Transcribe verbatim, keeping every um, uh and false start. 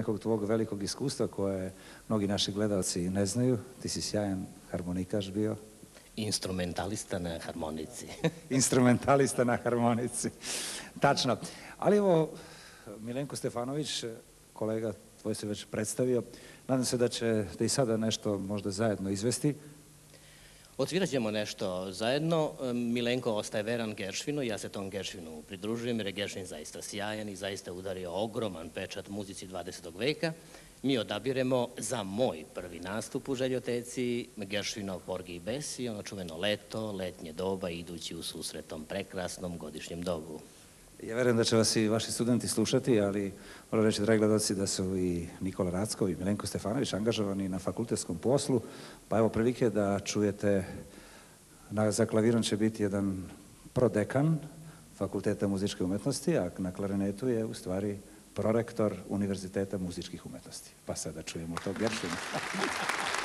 nekog tvog velikog iskustva koje mnogi naši gledalci ne znaju. Ti si sjajan harmonikaš bio. Instrumentalista na harmonici. Instrumentalista na harmonici. Tačno. Ali evo, Milenko Stefanović, kolega tvoj se već predstavio. Nadam se da ćete i sada nešto možda zajedno izvesti. Odsvirat ćemo nešto zajedno. Milenko ostaje veran Geršvinu, ja se tom Geršvinu pridružujem jer je Geršvin zaista sjajan i zaista udario ogroman pečat muzici dvadesetog veka. Mi odabiremo za moj prvi nastup u Željoteci Geršvinov Porgy i Bess i ono čuveno leto, letnje doba idući u susret tom prekrasnom godišnjem dobu. Ja verujem da će vas i vaši studenti slušati, ali moram reći, dragi gledaoci, da su i Nikola Rackov i Milenko Stefanović angažovani na fakultetskom poslu, pa evo prilike da čujete, za klavirom će biti jedan prodekan Fakulteta muzičke umetnosti, a na klarinetu je u stvari prorektor Univerziteta muzičkih umetnosti. Pa sada čujemo to Geršvina.